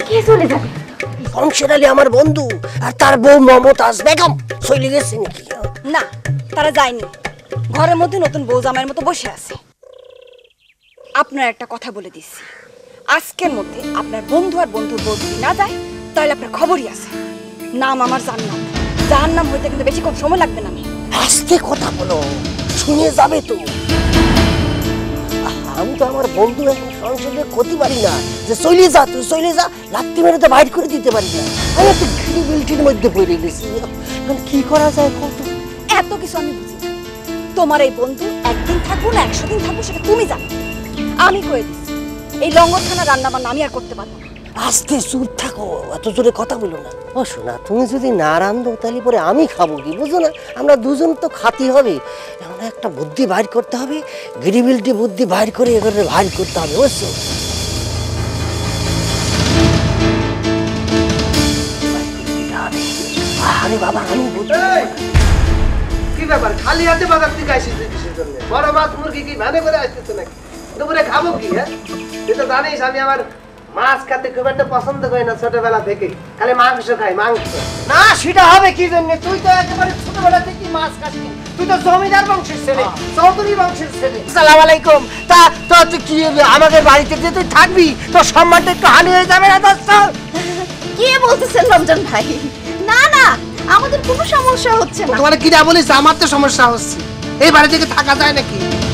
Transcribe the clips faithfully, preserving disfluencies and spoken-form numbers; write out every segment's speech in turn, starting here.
কে চলে যাবে? শমশের আলী আমার বন্ধু আর তার বউ মমতাজ বেগম চলে গেছে নাকি? না, তারা যায়নি। ঘরের মধ্যে নতুন বউ জামাইয়ের মতো বসে আছে। আপনার একটা কথা বলে দিচ্ছি, আজকের মধ্যে আপনার বন্ধু আর বন্ধুর বউ যদি না যায় তাহলে আপনার খবরই আছে। নাম আমার জান্নাত। জাহান্নাম হইতে কিন্তু বেশি কম সময় লাগবে না। আস্তে কথা বলো, শুনে যাবে তো। আমি তো আমার বন্ধু এখন সংসদে ক্ষতি পারি না যে চলে যা, তুই চলে যা, লাত্তি মেরে তো বাইর করে দিতে পারি না। আমি একটা ক্রিমিবিলিটির মধ্যে পড়ে গেছি, এখন কি করা যায় কত? এত কিছু আমি বুঝি না। তোমার এই বন্ধু একদিন থাকবো না একশো দিন থাকবো সেটা তুমি জানো। আমি কয়ে দিচ্ছি, এই লঙ্গরখানা রান্না বান্না আমি আর করতে পারবো না। আস্তে চুপ থাকো, এত জোরে কথা বলো না। ও শোনা, তুমি যদি না রান্ধো তাহলে পরে আমি খাবো কি? বুঝো না, আমরা দুজন তো খাতি হবে। এমন একটা বুদ্ধি বাইর করতে হবে, ক্রিমিবিলিটি বুদ্ধি বাইর করে এগুলো বাইর করতে হবে, বুঝছো? আরে বাবা, আমি কি ব্যাপার, খালি হাতে বাজার থেকে আসিস কিসের জন্য? বড় মাছ মুরগি কি ভানে করে আসতেছে নাকি? দুপুরে খাবো কি? হ্যাঁ, তুই তো জানিস আমি আমার মাছ খেতে খুব একটা পছন্দ করি না ছোটবেলা থেকে, খালি মাংস খাই। মাংস না, সেটা হবে কি জন্য? তুই তো একেবারে ছোটবেলা থেকে মাছ খাসনি, তুই তো জমিদার বংশের ছেলে, চৌধুরী বংশের ছেলে। আসসালামু আলাইকুম। তা তো তুই কি আমাদের বাড়িতে যে তুই থাকবি, তোর সম্মানটা একটু হানি হয়ে যাবে না? দোস্ত, কি বলতেছেন রমজান ভাই? না না, আমাদের কোনো সমস্যা হচ্ছে না। তোমার কি যা বলিস, আমার তো সমস্যা হচ্ছে। এই বাড়ি থেকে থাকা যায় নাকি?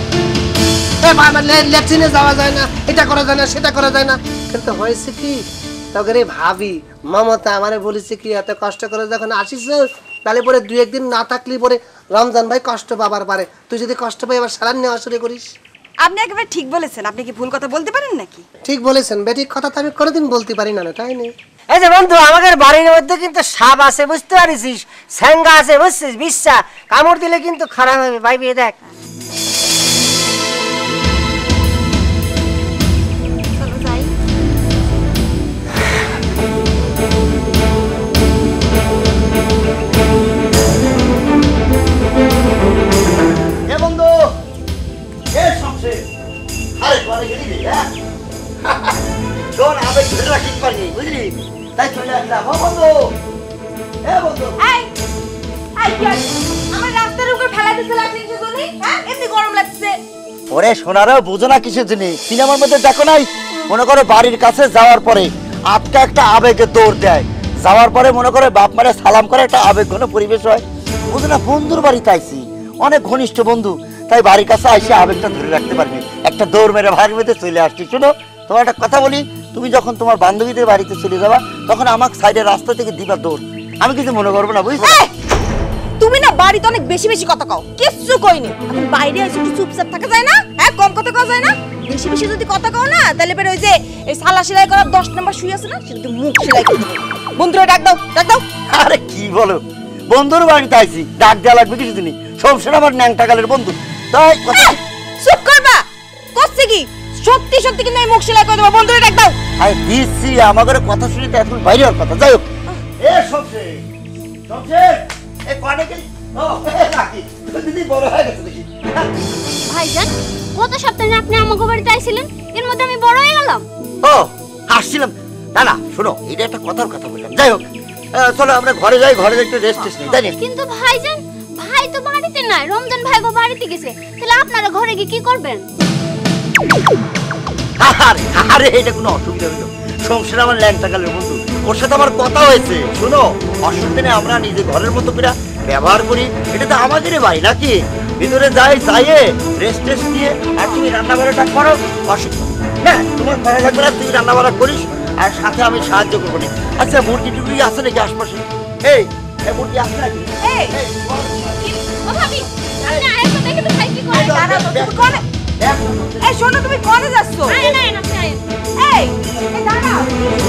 লেট্রিনে যাওয়া যায় না, এটা করা যায় না, সেটা করা যায় না। কিন্তু হয়েছে কি, তোকে ভাবি মমতা আমারে বলেছে কি, এত কষ্ট করে যখন আসিস তাহলে পরে দুই একদিন না থাকলে পরে রমজান ভাই কষ্ট পাবার পারে। তুই যদি কষ্ট পাই আবার সালান নেওয়া শুরু করিস। আপনি একেবারে ঠিক বলেছেন। আপনি কি ভুল কথা বলতে পারেন নাকি? ঠিক বলেছেন, বেঠিক কথা তো আমি কোনোদিন বলতে পারি না, তাই না? এই যে বন্ধু, আমাদের বাড়ির মধ্যে কিন্তু সাপ আছে, বুঝতে পারিস? স্যাঙ্গা আছে, বুঝছিস? বিশ্বাস কামড় দিলে কিন্তু খারাপ হবে। ভাই বিয়ে দেখ, ওরে সোনারাও বুঝো না কিসের জিনিস। সিনেমার মধ্যে দেখো নাই, মনে করো বাড়ির কাছে যাওয়ার পরে আটকা একটা আবেগে দৌড় দেয়, যাওয়ার পরে মনে করে বাপ মারে সালাম করে, একটা আবেগ ঘন পরিবেশ হয়। বুঝো না, বন্ধুর বাড়িতে আইছি, অনেক ঘনিষ্ঠ বন্ধু, তাই বাড়ির কাছে আইসে আবেগটা ধরে রাখতে পারবে, একটা দৌড় মেরে ভাগ মেতে চলে আসছি। শোনো, তোমার একটা কথা বলি, তুমি যখন তোমার বান্ধবীদের বাড়িতে চলে যাবা তখন আমাকে সাইডের রাস্তা থেকে দিবা দৌড়, আমি কিছু মনে করবো না, বুঝছো? তুমি না বাড়িতে অনেক বেশি বেশি কথা কও, কিচ্ছু কইনি। এখন বাইরে এসে একটু চুপচাপ থাকা যায় না? হ্যাঁ, কম কথা কওয়া যায় না? বেশি বেশি যদি কথা কও না তাহলে বের ওই যে এই সালা সেলাই করার দশ নাম্বার শুই আছে না, সেটা মুখ সেলাই করে দেবো। বন্ধুরা ডাক দাও, ডাক দাও। আরে কি বলো, বন্ধুর বাড়িতে আইছি, ডাক দেওয়া লাগবে কিছু দিনই। সবসময় আমার ন্যাংটা গালের বন্ধু, তাই চুপ করবা। করছে কি? সত্যি সত্যি কিন্তু এই মুখ সেলাই করে দেবো। বন্ধুরা ডাক দাও। আরে দিচ্ছি, আমাদের কথা শুনে তো এখন বাইরে হওয়ার কথা। যাই হোক, এ সবসে সবসে এ কোয়ানে গেলি? ও নাকি দিদি বড় হয়ে গেছে দেখি। ভাইজান, গত সপ্তাহে আপনি আমাকে বাড়িতে আইছিলেন, এর মধ্যে আমি বড় হয়ে গেলাম। ও আসছিলাম না না, শোনো, এটা একটা কথার কথা বললাম। যাই হোক, চলো আমরা ঘরে যাই, ঘরে একটু রেস্ট টেস্ট নিই, তাই না? কিন্তু ভাইজান, ভাই তো বাড়িতে নাই, রমজান ভাই গো বাড়িতে গেছে, তাহলে আপনারা ঘরে গিয়ে কি করবেন? আরে আরে এটা কোনো অসুবিধা হইলো? সংসার আমার ল্যাংটা গালের বন্ধু, ওর সাথে আমার কথা হয়েছে। শোনো, অসুবিধা নেই, আমরা নিজে ঘরের মতো করে ব্যবহার করি, এটা তো আমাদের বাড়ি নাকি? ভিতরে যাই, যাইয়ে রেস্ট টেস্ট নিয়ে আর তুমি রান্না বান্নাটা করো, অসুবিধা হ্যাঁ, তোমার করা লাগবে না, তুই রান্না বান্না করিস আর সাথে আমি সাহায্য করবো না। আচ্ছা, মুরগি টুরগি আছে নাকি আশপাশে? এই মুরগি আছে নাকি? এই ও ভাবি, আপনি আয়েশা দেখে তো ভাই কি করে? দাঁড়াও, তুমি কোনে? এই শোনো, তুমি কোনে যাচ্ছো? আয় না, না আয়। এই এই দাঁড়াও।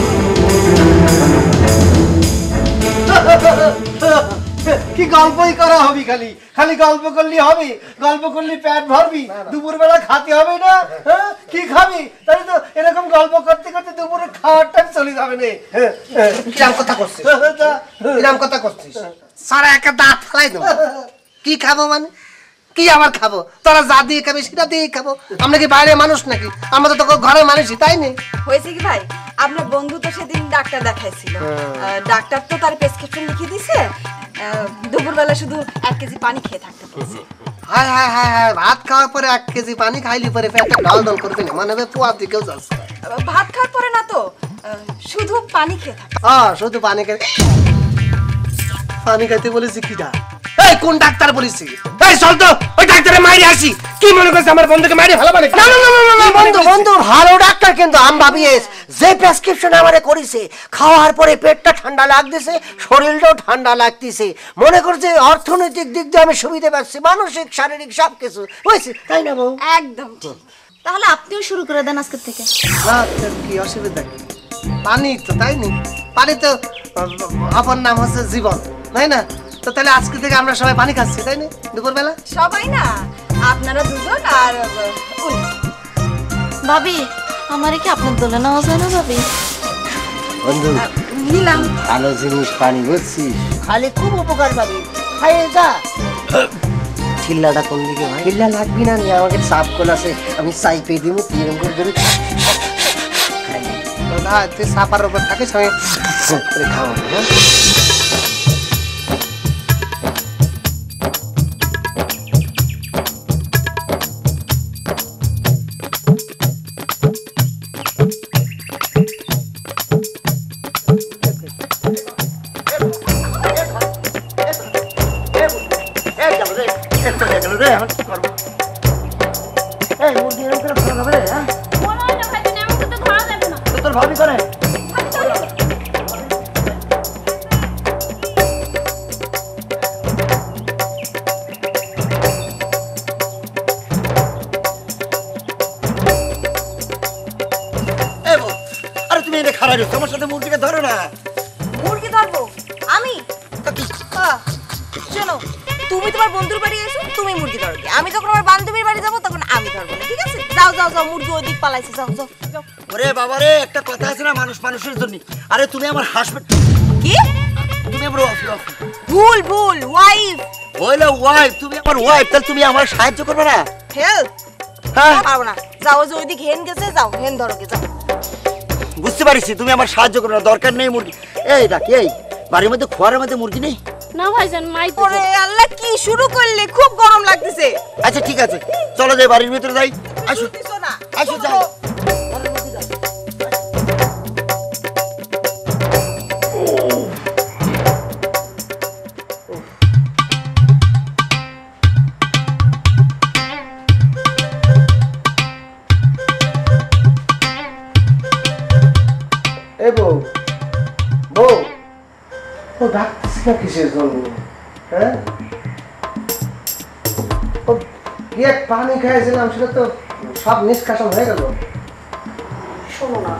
কি গল্পই করা হবে, খালি খালি গল্প করলি হবে? গল্প করলি পেট ভরবি, দুপুর বেলা খাতে হবে না? হ্যাঁ, কি খাবি? তাহলে তো এরকম গল্প করতে করতে দুপুরে খাওয়ার টাইম চলে যাবে না। কিরাম কথা করছিস, কিরাম কথা করছিস? সারা একটা দাঁত ফেলাই দেবো। কি খাবো মানে? কি আবার খাবো? তোরা যা দিয়ে খাবি সেটা দিয়ে খাবো। আমরা কি বাইরে মানুষ নাকি? আমরা তো ঘরের মানুষই, তাই না? হয়েছে কি ভাই, আপনার বন্ধু তো সেদিন ডাক্তার দেখাইছিল, আহ, ডাক্তার তো তার প্রেসক্রিপশন লিখে দিছে, আহ, দুপুরবেলা শুধু এক কেজি পানি খেয়ে থাকতে বলছে। হায় হায় হায় হায়, ভাত খাওয়ার পরে এক কেজি পানি খাইলি পরে পেটটা ডল ডল করবে না, মানে পুয়া দিকেও যাচ্ছে। আহ, ভাত খাওয়ার পরে না তো, আহ, শুধু পানি খেয়ে থাকে। ও শুধু পানি খাই, পানি খাইতে বলেছি কিটা? এই কোন ডাক্তার বলেছি? এই চল তো ওই ডাক্তারে মাইরে আসি। কি মনে করছে আমার বন্ধুকে মাইরে ভালো মানে? না না না না না বন্ধু বন্ধু ভালো ডাক্তার, কিন্তু আমি ভাবি যে প্রেসক্রিপশন আমারে করেছে খাওয়ার পরে পেটটা ঠান্ডা লাগতেছে, শরীরটাও ঠান্ডা লাগতেছে, মনে করছে অর্থনৈতিক দিক দিয়ে আমি সুবিধা পাচ্ছি, মানসিক শারীরিক সব কিছু হয়েছে, তাই না বউ? একদম ঠিক। তাহলে আপনিও শুরু করে দেন আজকে থেকে। না তোর কি অসুবিধা কি? পানি তো, তাই নি? পানি তো অপর নাম হচ্ছে জীবন, তাই না? তো তাহলে আজকে থেকে আমরা সবাই পানি খাচ্ছি, তাই না? দুপুরবেলা সবাই না, আপনারা দুজন আর আহ, উনি। ভাবি আমারে কি আপনার দলে নেওয়া যায় না ভাবি? বন্ধু নিলাম। ভালো জিনিস পানি বুঝছিস, খালি খুব উপকার পাবি, খাইয়ে যা। চিল্লাটা কোন দিকে ভাই? চিল্লা লাগবি না, নিয়ে আমাকে চাপ কল আছে, আমি চাই পেয়ে দিব, তুই এরকম করে ধরে না, তুই সাপার উপর থাকিস, আমি খাওয়া হ্যাঁ। তোর ভাবি করে আরে তুমি এটা খারাপ তোমার সাথে মুরগিটা ধরো না। মুরগি ধরবো আমি? আহ, শোনো, তুমি তোমার বন্ধুর বাড়ি এসো, তুমি মুরগি ধরবে। আমি যখন আমার বান্ধবীর বাড়ি যাবো তখন আমি ধরবো না, ঠিক আছে? যাও যাও যাও, মুরগি ওই দিক পালাইছে, যাও যাও যাও। ওরে বাবা রে, একটা কথা আছে না, মানুষ মানুষের জন্য। আরে তুমি আমার হাসপাতাল, কি? তুমি আমার ওয়াইফ, ভুল ভুল, ওয়াইফ হইলো ওয়াইফ, তুমি আমার ওয়াইফ, তাহলে তুমি আমার সাহায্য করবে না? হেল্প? হ্যাঁ পারবো না। যাও, যে ওই দিক হেন গেছে, যাও হেন ধরোকে, যাও। বুঝতে পারছি তুমি আমার সাহায্য করবে না, দরকার নেই মুরগি। এই ডাকি, এই বাড়ির মধ্যে খোয়ারের মধ্যে মুরগি নেই? না ভাইজান, মাই তো ওরে আল্লাহ, কি শুরু করলে? খুব গরম লাগতেছে। আচ্ছা ঠিক আছে, চলো যাই বাড়ির ভিতরে যাই। আসো শুনতেছো না? আসো যাও। এ বউ, বউ, ও ডাকতেছি না কিসের জন্য? হ্যাঁ, ও কি এক পানি খাইছিলাম, সেটা তো সব নিষ্কাশন হয়ে গেল। শোনো না,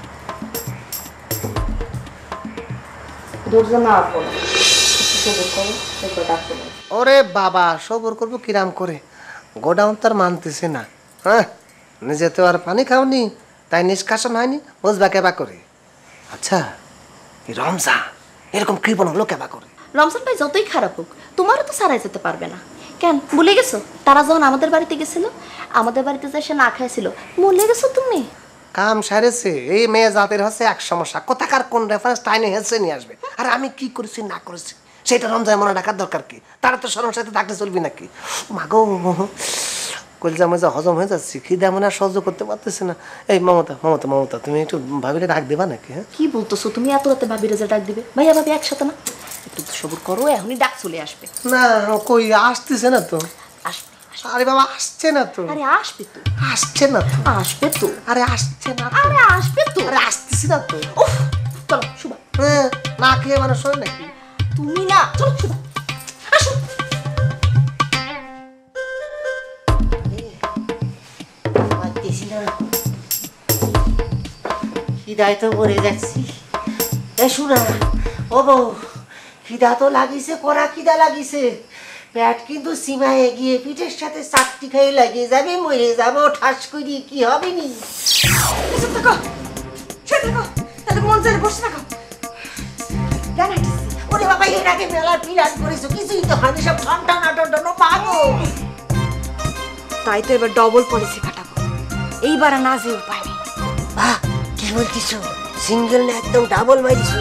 ধৈর্য না করো, সবুর করো, দেখো ডাক্তার। ওরে বাবা, সবর করবো কিরাম করে? গোডাউন তার মানতেছে না। হ্যাঁ, নিজে তো আর পানি খাওনি, তাই নিষ্কাশন হয়নি, বুঝবা কেবা করে? আচ্ছা, এই রমজান এরকম কৃপণ হলো কেবা করে? রমজান ভাই যতই খারাপ হোক, তোমারও তো সারাই যেতে পারবে না। কেন ভুলে গেছো? তারা যখন আমাদের বাড়িতে গেছিল, আমাদের বাড়িতে যে সে না খাইছিল, ভুলে গেছো তুমি? কাম সারেছে, এই মেয়ে জাতের হচ্ছে এক সমস্যা, কোথাকার কোন রেফারেন্স টাইনে হেসে নিয়ে আসবে। আর আমি কি করেছি না করেছি সেটা রমজান মনে ডাকার দরকার কি? তারা তো সরম সাথে ডাকতে চলবি নাকি? মাগো, কলজা মজা হজম হয়ে যাচ্ছি, খিদে মনে আর সহ্য করতে পারতেছি না। এই মমতা মমতা মমতা, তুমি একটু ভাবিলে ডাক দেবা নাকি? হ্যাঁ, কি বলতেছো তুমি? এত রাতে ভাবিরে যে ডাক দিবে? ভাইয়া ভাবি একসাথে না? একটু সবুর করো, এখনই ডাক চলে আসবে। না কই আসতেছে না তো। আসবে। আরে বাবা, আসছে না তো। আরে আসবে তো, আসছে না তো। আসবে তো, আরে আসছে না তো। আরে আসবে তো। আরে আসতেছি না তো। উফ, চলো শুভা। হ্যাঁ, না খেয়ে মানুষ হয় নাকি? তুমি না, চলো শুভা, আসো। পারতেছি না, খিদায় তো মরে যাচ্ছি। এ শোনা, ও বউ, খিদা তো লাগিছে, কড়া খিদা লাগিছে, পেট কিন্তু সীমায় গিয়ে পিঠের সাথে চাকটি খাই লাগিয়ে যাবে, মরে যাবো ঠাস করি, কি হবে নি? চুপ থাকো, চুপ থাকো, তাহলে মন চাইলে বসে থাকো। কেন হাঁটিস? ওরে বাবা, এর আগে মেলা পিরাজ করেছো, কিছুই তো হয়নি, সব ঠান্ডা না ঠান্ডা পাগো। তাই তো এবার ডবল পলিসি কাটাবো। এইবার আর না যে উপায় নেই। বাহ, কি বলতিস? সিঙ্গেল না একদম ডাবল মারিস?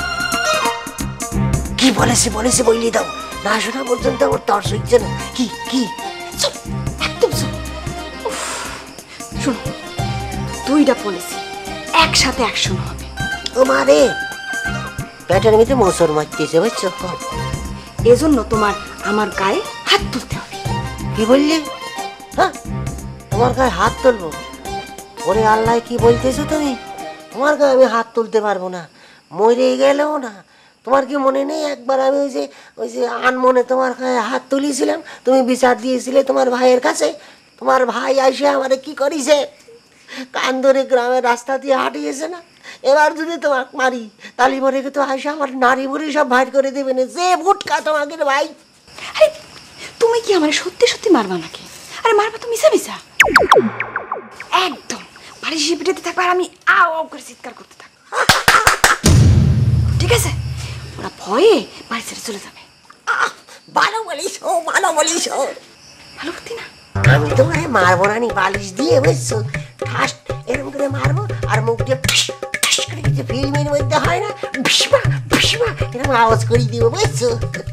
কি বলেছে বলেছে বইলি দাও, না শোনা পর্যন্ত আমার তর সইছে না। কি কি? চুপ, একদম চুপ। উফ, শোনো, দুইটা পলিসি একসাথে অ্যাকশন হবে। ও মারে, প্যাটার মধ্যে মোসর মারতেছে, বুঝছো? এজন্য তোমার আমার গায়ে হাত তুলতে হবে। কি বললি? হ্যাঁ, তোমার গায়ে হাত তুলবো? ওরে আল্লাহ, কি বলতেছো তুমি? তোমার গায়ে আমি হাত তুলতে পারবো না, মরে গেলেও না। তোমার কি মনে নেই একবার আমি ওই যে ওই যে আনমনে তোমার গায়ে হাত তুলিয়েছিলাম, তুমি বিচার দিয়েছিলে তোমার ভাইয়ের কাছে? তোমার ভাই এসে আমারে কি করিছে, কান ধরে গ্রামের রাস্তা দিয়ে হাঁটিয়েছে না? এবার যদি তোমাকে মারি তালি মরে তো আসে আমার নারী বুড়ি সব ভাইর করে দেবে না, যে ভুটকা তোমাকে রে ভাই। আরে তুমি কি আমার সত্যি সত্যি মারবা নাকি? আরে মারবা তো মিশা মিশা, একদম বাড়ি পিটাতে থাকবে আর আমি আও আও করে চিৎকার করতে থাকবো, ঠিক আছে? ওরা ভয়ে বাড়ি ছেড়ে চলে যাবে। আহ, ভালো বলিস, ও ভালো বলিস। ও ভালো করতি না? আমি তোমারে মারবো না, নি বালিশ দিয়ে, বুঝছো? ঠাস এরকম করে মারবো আর মুখ দিয়ে ঠাস ঠাস করে, যে ফিল্মের মধ্যে হয় না, ভিসমা ভিসমা এরকম আওয়াজ করে দিব, বুঝছো?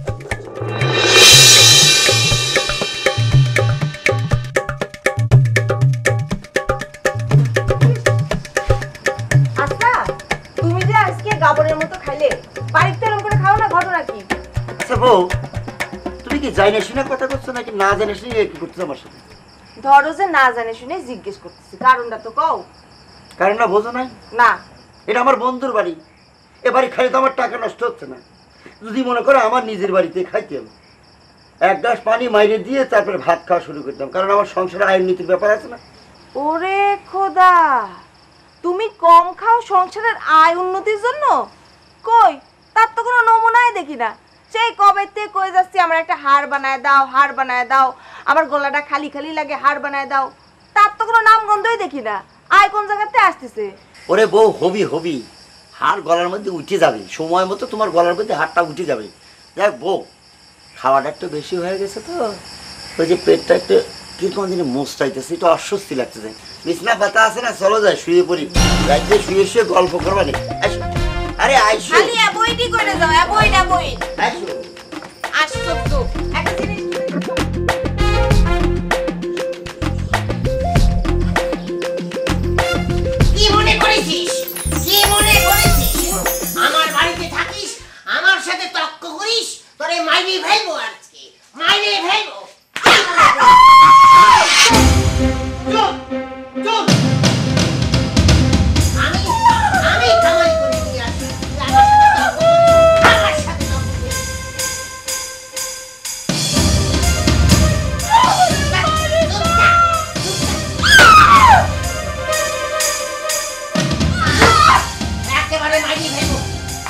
আচ্ছা, তুমি যে আজকে গাবরের মতো খাইলে, বাড়িতে এরকম করে খাও না, ঘটনা কি? আচ্ছা বউ, তুমি কি জানি শুনে কথা করছো নাকি না জানি শুনে কি করছো আমার সাথে? ধরো যে না জানে শুনে জিজ্ঞেস করতেছি, কারণটা তো কও। কারণ না বোঝো নাই? না, এটা আমার বন্ধুর বাড়ি, এ বাড়ি খাইলে তো আমার টাকা নষ্ট হচ্ছে না। যদি মনে করো আমার নিজের বাড়িতে খাইতাম, এক গ্লাস পানি মাইরে দিয়ে তারপরে ভাত খাওয়া শুরু করতাম, কারণ আমার সংসারে আইন নীতির ব্যাপার আছে না। ওরে খোদা, তুমি কম খাও সংসারের আয় উন্নতির জন্য? কই, তার তো কোনো নমুনাই দেখি না। সেই কবে থেকে কই যাচ্ছি আমার একটা হার বানায় দাও, হার বানায় দাও, আমার গলাটা খালি খালি লাগে, হার বানায় দাও, তার তো কোনো নাম গন্ধই দেখি না। আয় কোন জায়গাতে আসতেছে? ওরে বউ, হবি হবি, হাড় গলার মধ্যে উঠে যাবে, সময় মতো তোমার গলার মধ্যে হাড়টা উঠে যাবে। দেখ বউ, খাওয়াটা একটু বেশি হয়ে গেছে তো, ওই যে পেটটা একটু কিরকম দিনে মোস্টাইতেছে, একটু অস্বস্তি লাগতেছে। বিছনা পাতা আছে না, চলো যায় শুয়ে পড়ি, রাইতে শুয়ে শুয়ে গল্প করবানি। আরে আইসো, খালি বইটি করে যাও, বই না বই আইসো। আসছো তো একটা জিনিস। কি মনে করেছিস, কি মনে করেছিস আমার বাড়িতে থাকিস, আমার সাথে তর্ক করিস? তোরে মাইনে ফেলবো, আজকে মাইনে ফেলবো। আমি আমি কামাই করে নিয়ে আসি, আমার সাথে তর্ক করিস, একেবারে মাইনে ফেলবো।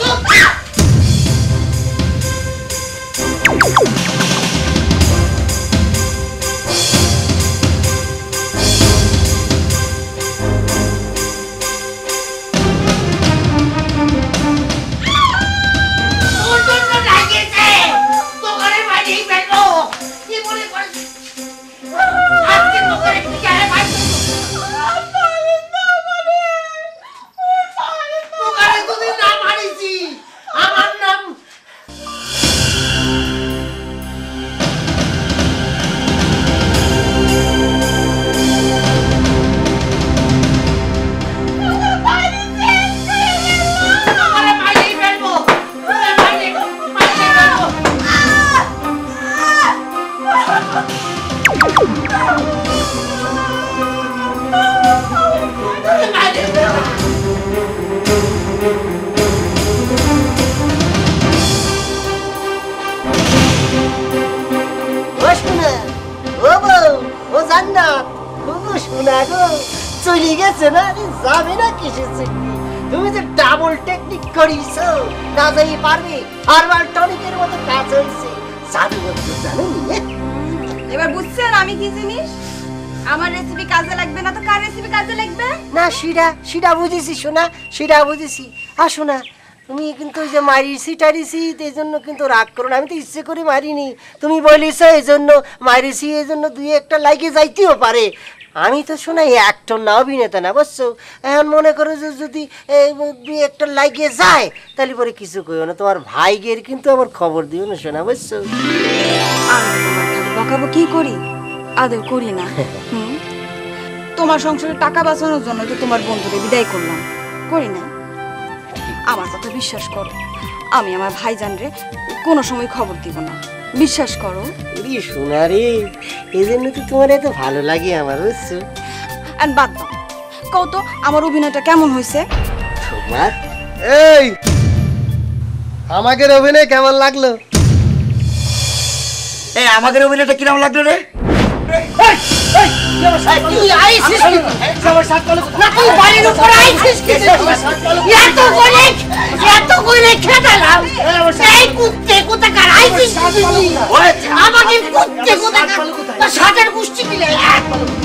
চলে গেছে না, যাবে না কিসের জন্য? তুমি যে ডাবল টেকনিক করিছো, না যাই পারবে, হারবাল টনিকের মতো কাজ হয়েছে, জাদু বলতে জানো? এবার বুঝছেন আমি কি জিনিস? আমার রেসিপি কাজে লাগবে না তো কার রেসিপি কাজে লাগবে? না, সেটা সেটা বুঝেছি শোনা, সেটা বুঝেছি। আর শোনা, তুমি কিন্তু ওই যে মারিছি টারিছি এই জন্য কিন্তু রাগ করো না, আমি তো ইচ্ছে করে মারিনি, তুমি বলিস এই জন্য মারিছি, এই জন্য দুই একটা লাইকে যাইতেও পারে। আমি তো শোনাই অ্যাক্টর না, অভিনেতা না, বুঝছো? এখন মনে করো যে যদি দুই একটা লাইকে যায় তাহলে পরে কিছু কইও না, তোমার ভাইগের কিন্তু আমার খবর দিও না শোনা, বুঝছো? বকাবো কি করি, আদর করি না। হুম, তোমার সংসারে টাকা বাঁচানোর জন্য তো তোমার বন্ধুকে বিদায় করলাম, করি না? আমার কথা বিশ্বাস করো, আমি আমার ভাইজান রে কোনো সময় খবর দিব না, বিশ্বাস করো। শোনা রে, এই জন্য তো তোমার এত ভালো লাগে আমার, বুঝছো? আর বাদ দাও, কও তো আমার অভিনয়টা কেমন হয়েছে? তোমার এই আমাদের অভিনয় কেমন লাগলো? এই আমাদের অভিনয়টা কিরকম লাগলো রে? তুই আইছিস কি? না তুই বাড়ির উপর আইছিস কি? এত করে এত করে খেদালাম, এই কুত্তে কোথাকার আইছিস কি? আমাকে কুত্তে কোথাকার সাতের গোষ্ঠী মিলে